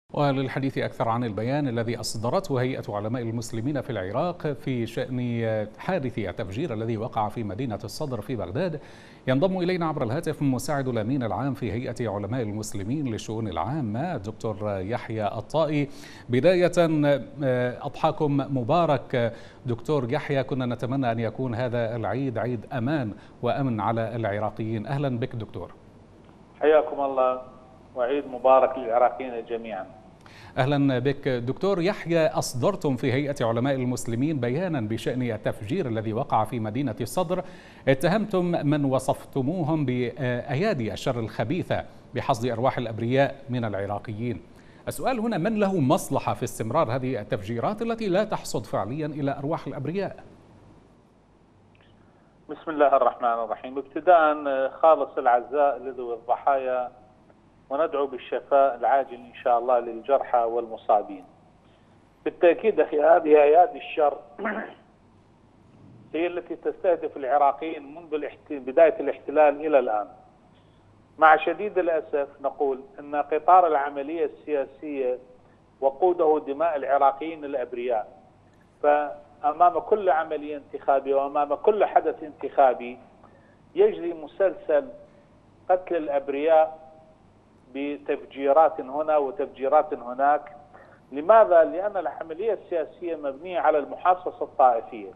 وللحديث أكثر عن البيان الذي أصدرته هيئة علماء المسلمين في العراق في شأن حادث التفجير الذي وقع في مدينة الصدر في بغداد، ينضم إلينا عبر الهاتف مساعد الأمين العام في هيئة علماء المسلمين للشؤون العامة دكتور يحيى الطائي. بداية أضحاكم مبارك دكتور يحيى، كنا نتمنى أن يكون هذا العيد عيد أمان وأمن على العراقيين. أهلا بك دكتور. حياكم الله وعيد مبارك للعراقيين جميعا. أهلا بك دكتور يحيى. أصدرتم في هيئة علماء المسلمين بيانا بشأن التفجير الذي وقع في مدينة الصدر، اتهمتم من وصفتموهم بأيادي الشر الخبيثة بحصد أرواح الأبرياء من العراقيين. السؤال هنا، من له مصلحة في استمرار هذه التفجيرات التي لا تحصد فعليا إلى أرواح الأبرياء؟ بسم الله الرحمن الرحيم. ابتداء خالص العزاء لذوي الضحايا، وندعو بالشفاء العاجل إن شاء الله للجرحى والمصابين. بالتأكيد أخي، هذه أيادي الشر هي التي تستهدف العراقيين منذ بداية الاحتلال إلى الآن. مع شديد الأسف نقول أن قطار العملية السياسية وقوده دماء العراقيين الأبرياء، فأمام كل عملية انتخابية وأمام كل حدث انتخابي يجري مسلسل قتل الأبرياء بتفجيرات هنا وتفجيرات هناك. لماذا؟ لأن العملية السياسية مبنية على المحاصصة الطائفية،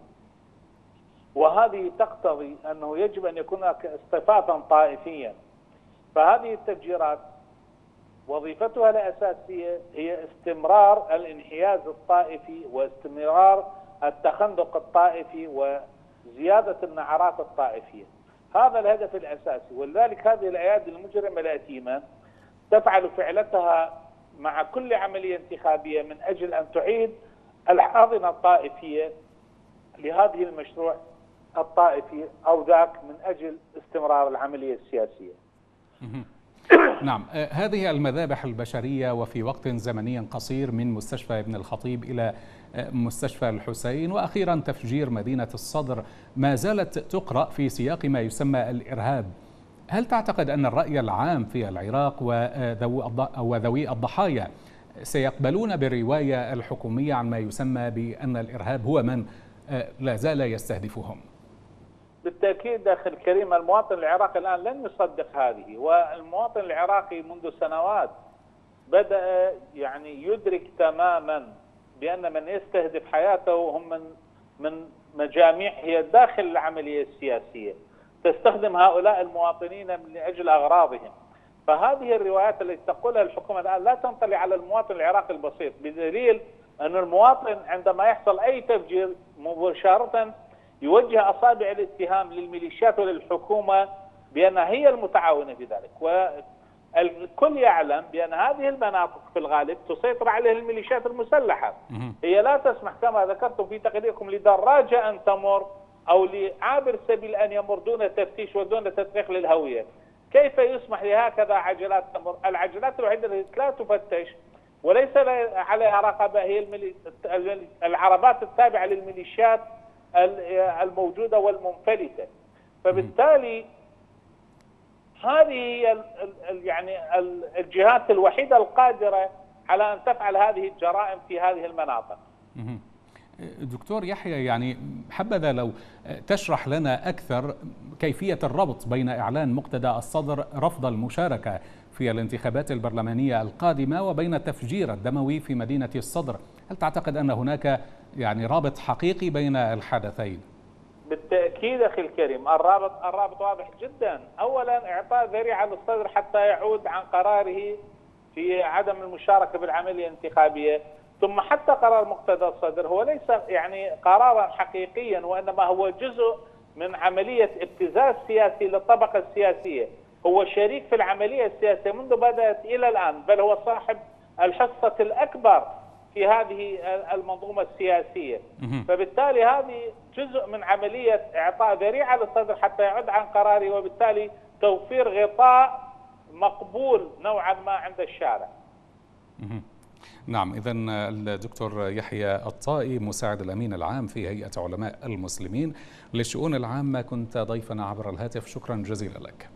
وهذه تقتضي أنه يجب أن يكون هناك اصطفافا طائفيا. فهذه التفجيرات وظيفتها الأساسية هي استمرار الانحياز الطائفي واستمرار التخندق الطائفي وزيادة النعرات الطائفية. هذا الهدف الأساسي، ولذلك هذه الأيادي المجرمة الأثيمة تفعل فعلتها مع كل عملية انتخابية من أجل أن تعيد الحاضنة الطائفية لهذه المشروع الطائفي أو ذاك من أجل استمرار العملية السياسية. نعم، هذه المذابح البشرية وفي وقت زمني قصير، من مستشفى ابن الخطيب إلى مستشفى الحسين وأخيرا تفجير مدينة الصدر، ما زالت تقرأ في سياق ما يسمى الإرهاب. هل تعتقد أن الرأي العام في العراق وذوي الضحايا سيقبلون بالرواية الحكومية عن ما يسمى بأن الإرهاب هو من لا زال يستهدفهم؟ بالتأكيد أخي الكريم، المواطن العراقي الآن لن يصدق هذه، والمواطن العراقي منذ سنوات بدأ يدرك تماما بأن من يستهدف حياته هم من مجاميع هي داخل العملية السياسية تستخدم هؤلاء المواطنين من أجل أغراضهم. فهذه الروايات التي تقولها الحكومة الآن لا تنطلي على المواطن العراقي البسيط، بدليل أن المواطن عندما يحصل أي تفجير مباشرة يوجه أصابع الاتهام للميليشيات وللحكومة بأنها هي المتعاونة في ذلك، والكل يعلم بأن هذه المناطق في الغالب تسيطر عليها الميليشيات المسلحة. هي لا تسمح كما ذكرتم في تقريركم لدراجة أن تمر أو لعابر سبيل أن يمر دون تفتيش ودون تدقيق للهوية. كيف يسمح لهكذا عجلات تمر؟ العجلات الوحيدة التي لا تفتش وليس عليها رقابة هي العربات التابعة للميليشيات الموجودة والمنفلتة. فبالتالي هذه هي الجهات الوحيدة القادرة على أن تفعل هذه الجرائم في هذه المناطق. دكتور يحيى، حبذا لو تشرح لنا أكثر كيفية الربط بين إعلان مقتدى الصدر رفض المشاركة في الانتخابات البرلمانية القادمة وبين التفجير الدموي في مدينة الصدر. هل تعتقد أن هناك رابط حقيقي بين الحدثين؟ بالتأكيد أخي الكريم، الرابط واضح جدا. أولا إعطاء ذريعة للصدر حتى يعود عن قراره في عدم المشاركة بالعملية الانتخابية، ثم حتى قرار مقتدى الصدر هو ليس قرارا حقيقيا، وإنما هو جزء من عملية ابتزاز سياسي للطبقة السياسية. هو شريك في العملية السياسية منذ بدأت إلى الآن، بل هو صاحب الحصة الأكبر في هذه المنظومة السياسية. فبالتالي هذه جزء من عملية إعطاء ذريعة للصدر حتى يعود عن قراره، وبالتالي توفير غطاء مقبول نوعا ما عند الشارع. نعم، إذن الدكتور يحيى الطائي مساعد الأمين العام في هيئة علماء المسلمين للشؤون العامة كنت ضيفنا عبر الهاتف، شكرا جزيلا لك.